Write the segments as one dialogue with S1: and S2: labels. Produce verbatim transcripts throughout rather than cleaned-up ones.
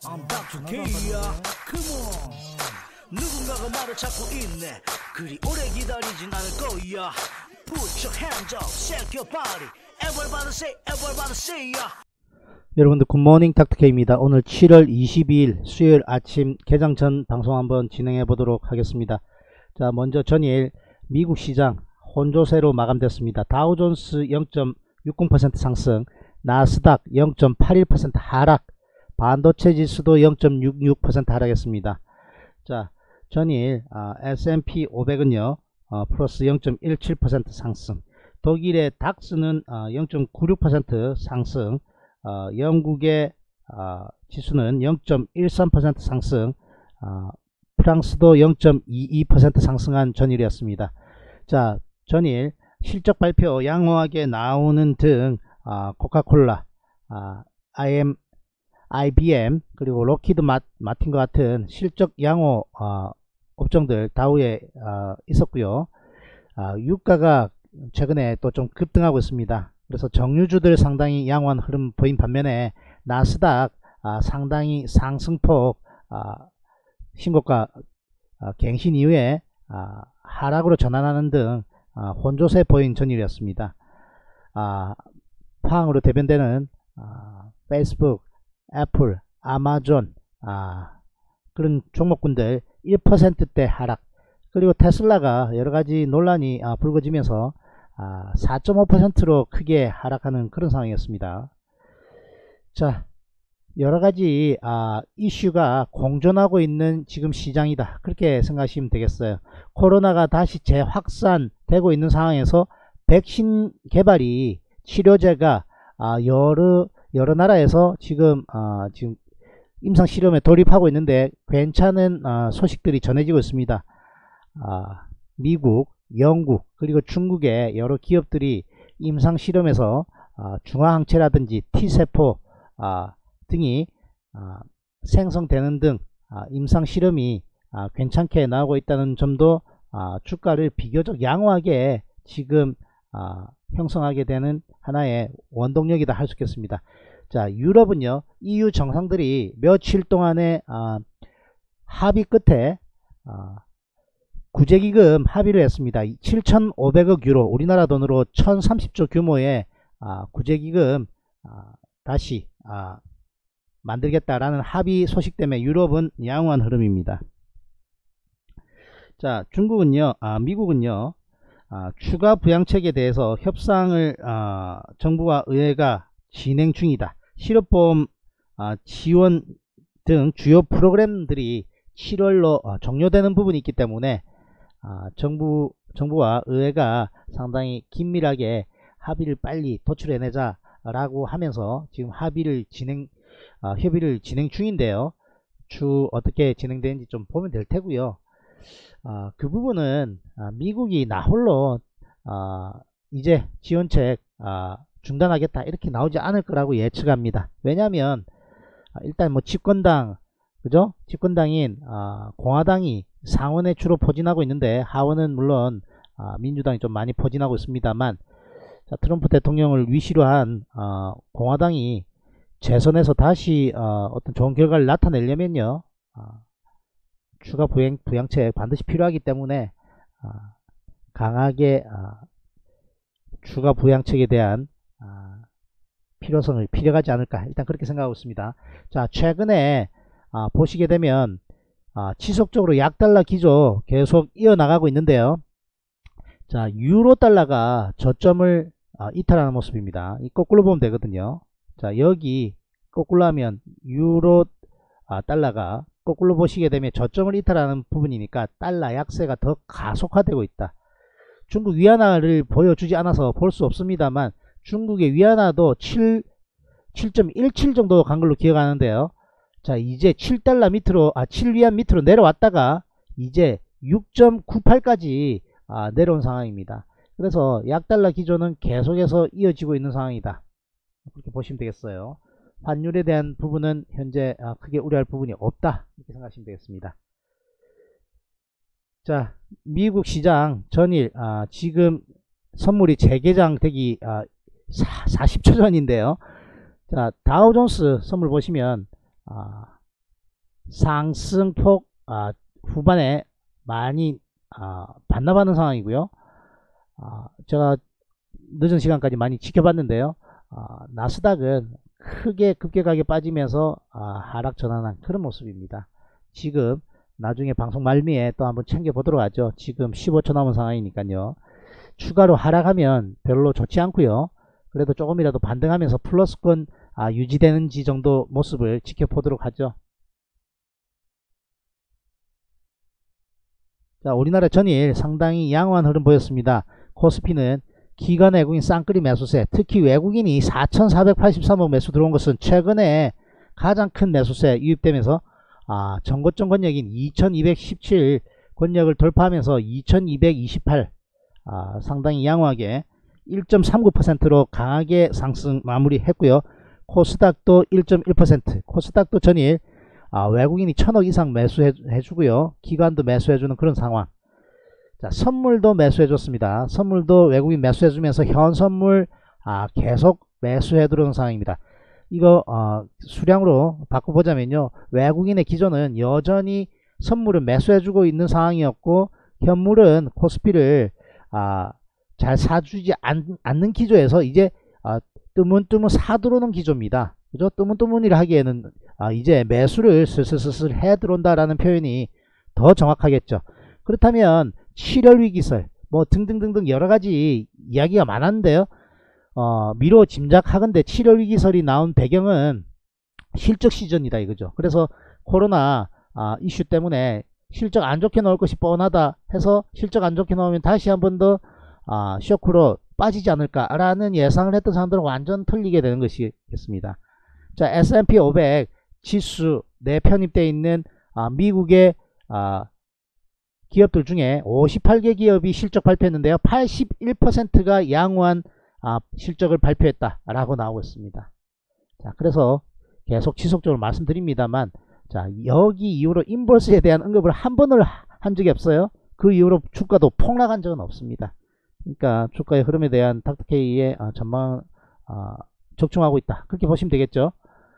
S1: I'm 닥터 K야. Come on. 누군가가 나를 찾고 있네. 그리 오래 기다리진 않을 거야. Put your hands up, shake your body. Everybody say, everybody say ya.
S2: 여러분들 굿모닝 닥터 K입니다. 오늘 칠월 이십이일 수요일 아침 개장 전 방송 한번 진행해 보도록 하겠습니다. 자, 먼저 전일 미국 시장 혼조세로 마감됐습니다. 다우존스 영 점 육공 퍼센트 상승, 나스닥 영 점 팔일 퍼센트 하락, 반도체 지수도 영 점 육육 퍼센트 하락했습니다. 자, 전일 아, 에스 앤 피 오백은요 어, 플러스 영 점 일칠 퍼센트 상승, 독일의 닥스는 어, 영 점 구육 퍼센트 상승, 어, 영국의 어, 지수는 영 점 일삼 퍼센트 상승, 어, 프랑스도 영 점 이이 퍼센트 상승한 전일이었습니다. 자, 전일 실적 발표 양호하게 나오는 등 어, 코카콜라, 어, 아이엠, 아이비엠 그리고 로키드 마, 마틴과 같은 실적 양호 어, 업종들 다우에 어, 있었고요. 어, 유가가 최근에 또 좀 급등하고 있습니다. 그래서 정유주들 상당히 양호한 흐름 보인 반면에 나스닥 아, 상당히 상승폭 아, 신고가 아, 갱신 이후에 아, 하락으로 전환하는 등 아, 혼조세 보인 전일이었습니다. 아, 파항으로 대변되는 아, 페이스북, 애플, 아마존 아, 그런 종목군들 일 퍼센트대 하락, 그리고 테슬라가 여러가지 논란이 아, 불거지면서 아, 사 점 오 퍼센트로 크게 하락하는 그런 상황이었습니다. 자, 여러가지 아, 이슈가 공존하고 있는 지금 시장이다, 그렇게 생각하시면 되겠어요. 코로나가 다시 재확산되고 있는 상황에서 백신 개발이, 치료제가 아, 여러 여러 나라에서 지금 아, 지금 임상 실험에 돌입하고 있는데 괜찮은 아, 소식들이 전해지고 있습니다. 아, 미국, 영국 그리고 중국의 여러 기업들이 임상 실험에서 아, 중화항체라든지 T세포 아, 등이 아, 생성되는 등 아, 임상 실험이 아, 괜찮게 나오고 있다는 점도 아, 주가를 비교적 양호하게 지금 아, 형성하게 되는 하나의 원동력이다 할 수 있겠습니다. 자, 유럽은요 이유 정상들이 며칠 동안의 아, 합의 끝에 아, 구제기금 합의를 했습니다. 칠천오백억 유로, 우리나라 돈으로 천삼십조 규모의 아, 구제기금 아, 다시 아, 만들겠다라는 합의 소식 때문에 유럽은 양호한 흐름입니다. 자, 중국은요, 아, 미국은요, 아, 추가 부양책에 대해서 협상을 아, 정부와 의회가 진행 중이다. 실업보험 아, 지원 등 주요 프로그램들이 칠월로 어, 종료되는 부분이 있기 때문에 아, 정부, 정부와 의회가 상당히 긴밀하게 합의를 빨리 도출해내자 라고 하면서 지금 합의를 진행, 아, 협의를 진행 중인데요. 추 어떻게 진행되는지 좀 보면 될 테고요. 아, 그 부분은 아, 미국이 나홀로 아, 이제 지원책 아, 중단하겠다 이렇게 나오지 않을 거라고 예측합니다. 왜냐하면 아, 일단 뭐 집권당, 그죠? 집권당인 아, 공화당이 상원에 주로 포진하고 있는데 하원은 물론 아, 민주당이 좀 많이 포진하고 있습니다만, 자, 트럼프 대통령을 위시로 한 어, 공화당이 재선에서 다시 어, 어떤 좋은 결과를 나타내려면요 어, 추가 부양, 부양책 반드시 필요하기 때문에 어, 강하게 어, 추가 부양책에 대한 어, 필요성을 필요하지 않을까, 일단 그렇게 생각하고 있습니다. 자, 최근에 어, 보시게 되면 어, 지속적으로 약달러 기조 계속 이어나가고 있는데요. 자, 유로 달러가 저점을 어, 이탈하는 모습입니다. 이 거꾸로 보면 되거든요. 자, 여기 거꾸로 하면 유로 아, 달러가 거꾸로 보시게 되면 저점을 이탈하는 부분이니까 달러 약세가 더 가속화되고 있다. 중국 위안화를 보여주지 않아서 볼 수 없습니다만 중국의 위안화도 칠 점 일칠 정도 간 걸로 기억하는데요. 자, 이제 칠 달러 밑으로, 아, 칠 위안 밑으로 내려왔다가 이제 육 점 구팔까지 아, 내려온 상황입니다. 그래서 약달러 기조는 계속해서 이어지고 있는 상황이다, 그렇게 보시면 되겠어요. 환율에 대한 부분은 현재 아, 크게 우려할 부분이 없다, 이렇게 생각하시면 되겠습니다. 자, 미국 시장 전일 아, 지금 선물이 재개장되기 아, 사십 초 전인데요. 자, 다우존스 선물 보시면 아, 상승폭 아, 후반에 많이 아, 반납하는 상황이고요. 아, 제가 늦은 시간까지 많이 지켜봤는데요. 아, 나스닥은 크게 급격하게 빠지면서 아, 하락 전환한 그런 모습입니다. 지금 나중에 방송 말미에 또 한번 챙겨보도록 하죠. 지금 십오 초 남은 상황이니까요. 추가로 하락하면 별로 좋지 않고요. 그래도 조금이라도 반등하면서 플러스권 아, 유지되는지 정도 모습을 지켜보도록 하죠. 자, 우리나라 전일 상당히 양호한 흐름 보였습니다. 코스피는 기관 외국인 쌍끌이 매수세, 특히 외국인이 사천사백팔십삼억 매수 들어온 것은 최근에 가장 큰 매수세 유입되면서 아, 전고점 권역인 이천이백십칠 권역을 돌파하면서 이천이백이십팔 아, 상당히 양호하게 일 점 삼구 퍼센트로 강하게 상승 마무리했고요. 코스닥도 일 점 일 퍼센트, 코스닥도 전일 아, 외국인이 천억 이상 매수해주고요. 기관도 매수해주는 그런 상황. 자, 선물도 매수해줬습니다. 선물도 외국인 매수해주면서 현선물 아, 계속 매수해 들어오는 상황입니다. 이거 어, 수량으로 바꿔보자면요. 외국인의 기존은 여전히 선물을 매수해주고 있는 상황이었고 현물은 코스피를 아, 잘 사주지 않, 않는 기조에서 이제 아, 뜨문뜨문 사들어오는 기조입니다. 그죠? 뜨문뜨문이라 하기에는 아, 이제 매수를 슬슬슬슬 해 들어온다라는 표현이 더 정확하겠죠. 그렇다면 칠월 위기설 뭐 등등등등 여러가지 이야기가 많았는데요. 어, 미뤄 짐작하건대 칠월 위기설이 나온 배경은 실적 시즌이다 이거죠. 그래서 코로나 아, 이슈 때문에 실적 안 좋게 나올 것이 뻔하다 해서 실적 안 좋게 나오면 다시 한 번 더 아, 쇼크로 빠지지 않을까라는 예상을 했던 사람들은 완전 틀리게 되는 것이겠습니다. 자, 에스 앤 피 오백 지수 내 편입되어 있는 아, 미국의 아, 기업들 중에 오십팔 개 기업이 실적 발표했는데요. 팔십일 퍼센트가 양호한 아, 실적을 발표했다라고 나오고 있습니다. 자, 그래서 계속 지속적으로 말씀드립니다만, 자, 여기 이후로 인버스에 대한 언급을 한 번을 한 적이 없어요. 그 이후로 주가도 폭락한 적은 없습니다. 그러니까 주가의 흐름에 대한 닥터케이의 아, 전망 아, 적중하고 있다. 그렇게 보시면 되겠죠.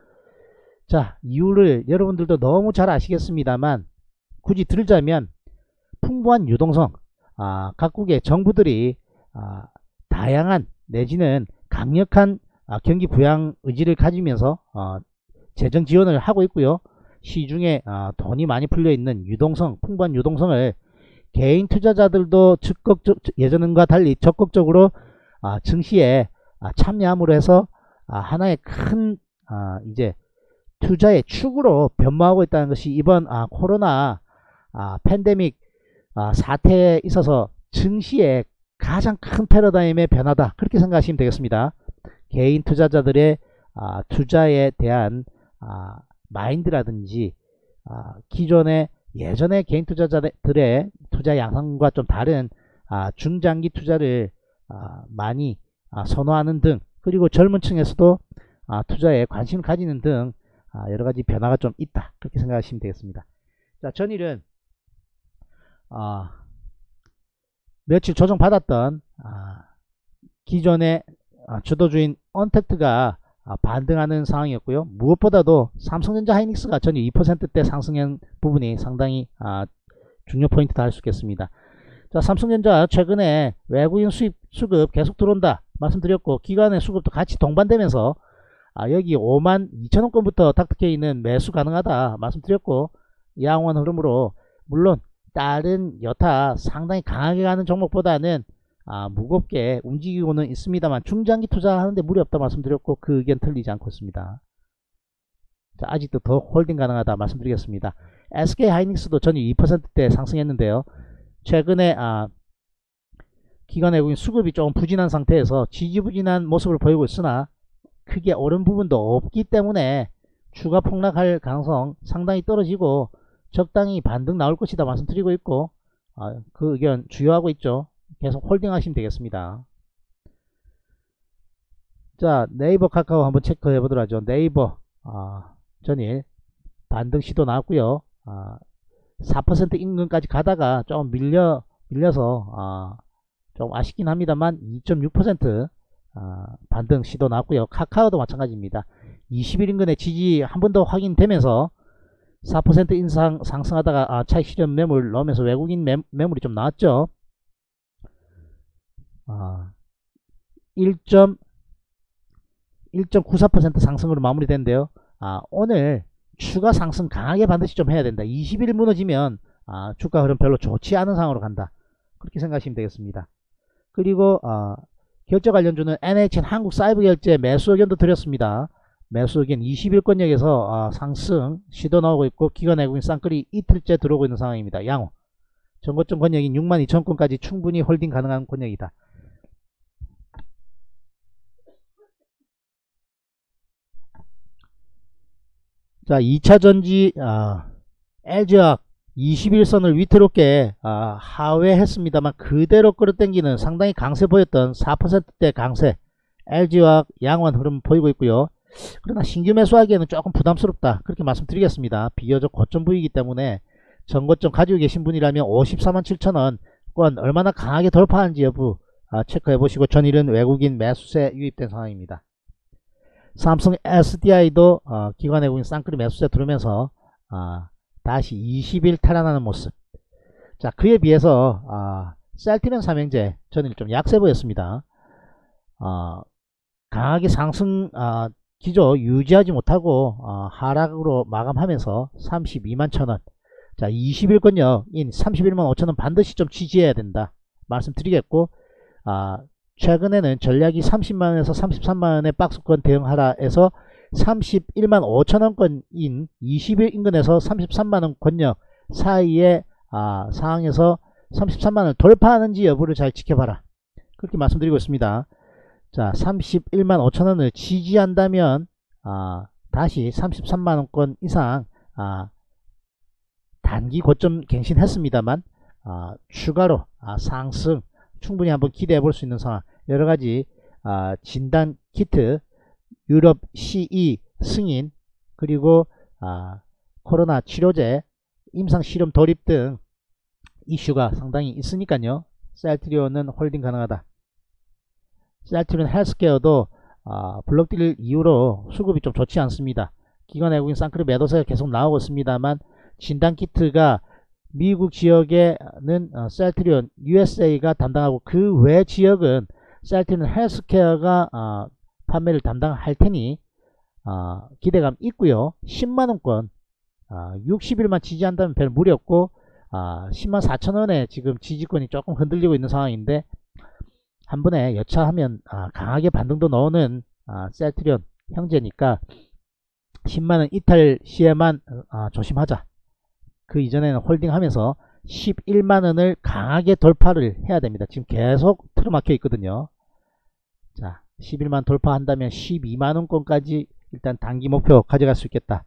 S2: 자, 이유를 여러분들도 너무 잘 아시겠습니다만 굳이 들자면 풍부한 유동성, 아, 각국의 정부들이 아, 다양한 내지는 강력한 아, 경기 부양 의지를 가지면서 어, 재정 지원을 하고 있고요. 시중에 아, 돈이 많이 풀려있는 유동성, 풍부한 유동성을 개인 투자자들도 적극적, 예전과 달리 적극적으로 아, 증시에 아, 참여함으로 해서 아, 하나의 큰 아, 이제 투자의 축으로 변모하고 있다는 것이 이번 아, 코로나 아, 팬데믹 아, 사태에 있어서 증시의 가장 큰 패러다임의 변화다. 그렇게 생각하시면 되겠습니다. 개인 투자자들의 아, 투자에 대한 아, 마인드라든지 아, 기존의 예전의 개인 투자자들의 투자 양상과 좀 다른 아, 중장기 투자를 아, 많이 아, 선호하는 등, 그리고 젊은 층에서도 아, 투자에 관심을 가지는 등 아, 여러가지 변화가 좀 있다. 그렇게 생각하시면 되겠습니다. 자, 전일은 아, 며칠 조정받았던 아, 기존의 아, 주도주인 언택트가 아, 반등하는 상황이었고요. 무엇보다도 삼성전자 하이닉스가 전일 이 퍼센트대 상승한 부분이 상당히 아, 중요 포인트다 할 수 있겠습니다. 자, 삼성전자 최근에 외국인 수입 수급 계속 들어온다 말씀드렸고, 기관의 수급도 같이 동반되면서 아, 여기 오만 이천억 건부터 닥터케이는 매수 가능하다 말씀드렸고, 양호한 흐름으로 물론 다른 여타 상당히 강하게 가는 종목보다는 아, 무겁게 움직이고는 있습니다만 중장기 투자하는데 무리 없다 말씀드렸고, 그 의견 틀리지 않고 있습니다. 자, 아직도 더 홀딩 가능하다 말씀드리겠습니다. 에스케이 하이닉스도 전일 이 퍼센트대 상승했는데요. 최근에 아, 기관 외국인 수급이 조금 부진한 상태에서 지지부진한 모습을 보이고 있으나 크게 오른 부분도 없기 때문에 추가 폭락할 가능성 상당히 떨어지고 적당히 반등 나올 것이다 말씀드리고 있고, 아, 그 의견 주요하고 있죠. 계속 홀딩 하시면 되겠습니다. 자, 네이버 카카오 한번 체크해 보도록 하죠. 네이버 아, 전일 반등 시도 나왔고요. 아, 사 퍼센트 인근까지 가다가 좀 밀려 밀려서 아, 좀 아쉽긴 합니다만 이 점 육 퍼센트 아, 반등 시도 나왔고요. 카카오도 마찬가지입니다. 이십 일 인근의 지지 한 번 더 확인되면서 사 퍼센트 인상 상승하다가 아, 차익 실현 매물 넣으면서 외국인 매, 매물이 좀 나왔죠. 아, 일 점 구사 퍼센트 상승으로 마무리된대요. 아, 오늘 추가 상승 강하게 반드시 좀 해야 된다. 이십 일 무너지면 아, 주가 흐름 별로 좋지 않은 상황으로 간다. 그렇게 생각하시면 되겠습니다. 그리고 아, 결제 관련주는 엔에이치엔 한국사이버결제 매수 의견도 드렸습니다. 매수 의견 이십 일권역에서 아, 상승 시도 나오고 있고 기관 외국인 쌍끌이 이틀째 들어오고 있는 상황입니다. 양호. 전고점 권역인 육만 이천 건까지 충분히 홀딩 가능한 권역이다. 자, 이 차전지 아, 엘지화학 이십 일선을 위태롭게 아, 하회했습니다만 그대로 끌어당기는 상당히 강세 보였던 사 퍼센트대 강세 엘지화학 양호한 흐름 보이고 있고요. 그러나 신규 매수하기에는 조금 부담스럽다 그렇게 말씀드리겠습니다. 비교적 고점 부위이기 때문에 전고점 가지고 계신 분이라면 오십사만 칠천원 권 얼마나 강하게 돌파하는지 여부 아, 체크해 보시고 전일은 외국인 매수세 유입된 상황입니다. 삼성 에스디아이도 어, 기관 외국인 쌍끌이 매수세 들어오면서 어, 다시 이십 일 탈환하는 모습. 자, 그에 비해서 어, 셀트리온 삼형제 전일 좀 약세 보였습니다. 어, 강하게 상승 어, 기조 유지하지 못하고 어, 하락으로 마감하면서 삼십이만 천원. 자, 이십 일권역인 삼십일만 오천원 반드시 좀 지지해야 된다 말씀드리겠고, 어, 최근에는 전략이 삼십만원에서 삼십삼만원의 박스권 대응하라 해서 삼십일만 오천원권인 이십 일 인근에서 삼십삼만원 권역 사이의 아, 상황에서 삼십삼만원을 돌파하는지 여부를 잘 지켜봐라 그렇게 말씀드리고 있습니다. 자, 삼십일만 오천원을 지지한다면 아, 다시 삼십삼만원권 이상 아, 단기 고점 갱신했습니다만 아, 추가로 아, 상승 충분히 한번 기대해 볼 수 있는 상황. 여러가지 아, 진단 키트, 유럽 씨이 승인, 그리고 아, 코로나 치료제, 임상 실험 돌입 등 이슈가 상당히 있으니까요. 셀트리온은 홀딩 가능하다. 셀트리온 헬스케어도 아, 블록딜 이후로 수급이 좀 좋지 않습니다. 기관 외국인 쌍끌이 매도세가 계속 나오고 있습니다만 진단 키트가 미국 지역에는 어, 셀트리온 유에스에이가 담당하고 그 외 지역은 셀트리온 헬스케어가 어, 판매를 담당할 테니 어, 기대감 있고요. 십만원권 어, 육십 일만 지지한다면 별 무리 없고 어, 십만 사천원에 지금 지지권이 조금 흔들리고 있는 상황인데 한 번에 여차하면 어, 강하게 반등도 넣는 어, 셀트리온 형제니까 십만원 이탈 시에만 어, 조심하자. 그 이전에는 홀딩하면서 십일만원을 강하게 돌파를 해야 됩니다. 지금 계속 틀어막혀 있거든요. 자, 십일만 돌파한다면 십이만원권까지 일단 단기 목표 가져갈 수 있겠다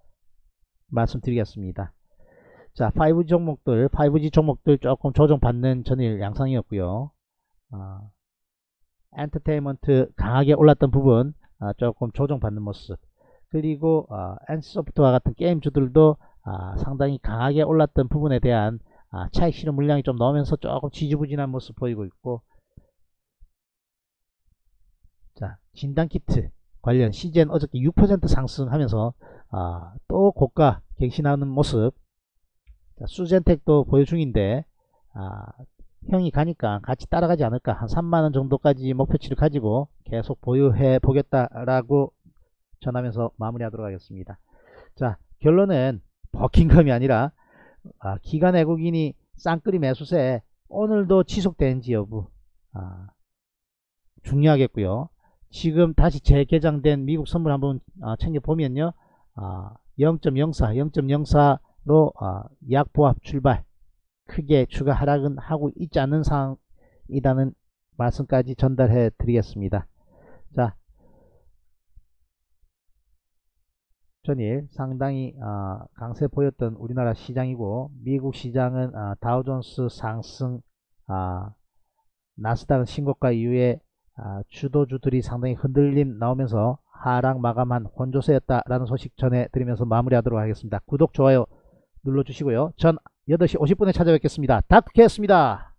S2: 말씀드리겠습니다. 자, 파이브지 종목들 파이브지 종목들 조금 조정받는 전일 양상이었고요. 어, 엔터테인먼트 강하게 올랐던 부분 어, 조금 조정받는 모습, 그리고 어, 엔씨소프트와 같은 게임주들도 아, 상당히 강하게 올랐던 부분에 대한 아, 차익 실현 물량이 좀 나오면서 조금 지지부진한 모습 보이고 있고, 자, 진단키트 관련 씨지엔 어저께 육 퍼센트 상승하면서 아, 또 고가 갱신하는 모습. 자, 수젠텍도 보유 중인데 아, 형이 가니까 같이 따라가지 않을까, 한 삼만원 정도까지 목표치를 가지고 계속 보유해 보겠다라고 전하면서 마무리하도록 하겠습니다. 자, 결론은 버킹ham이 아니라 아, 기관 외국인이 쌍끌이 매수세 오늘도 지속되는지 여부 아, 중요하겠고요. 지금 다시 재개장된 미국 선물 한번 아, 챙겨보면요, 아, 영 점 영사, 영 점 영사로 아, 약보합 출발, 크게 추가 하락은 하고 있지 않는 상황이라는 말씀까지 전달해 드리겠습니다. 자, 전일 상당히 어, 강세 보였던 우리나라 시장이고, 미국 시장은 어, 다우존스 상승, 어, 나스닥은 신고가 이후에 어, 주도주들이 상당히 흔들림 나오면서 하락 마감한 혼조세였다라는 소식 전해드리면서 마무리하도록 하겠습니다. 구독, 좋아요 눌러주시고요. 전 여덟 시 오십 분에 찾아뵙겠습니다. 닥터케이였습니다.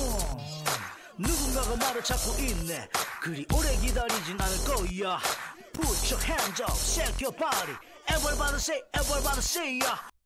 S1: 누군가가 말을 찾고 있네. 그리 오래 기다리진 않을 거야. Put your hands up, shake your body. Everybody say, everybody say, yeah.